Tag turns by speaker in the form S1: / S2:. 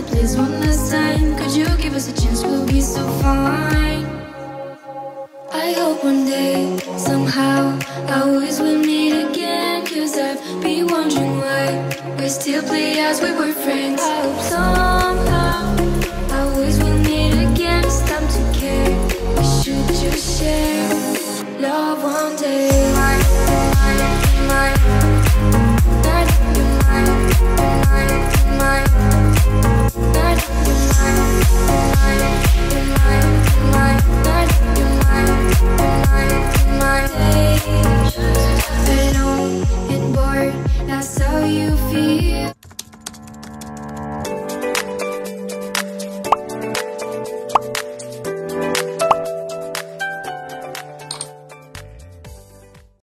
S1: please one last time, could you give us a chance? We'll be so fine. I hope one day, somehow, I always will meet again. Cause I've been wondering why we still play as we were friends. I hope somehow, I always will meet again. It's time to care, we should just share love one day. Alone and bored, that's how you feel.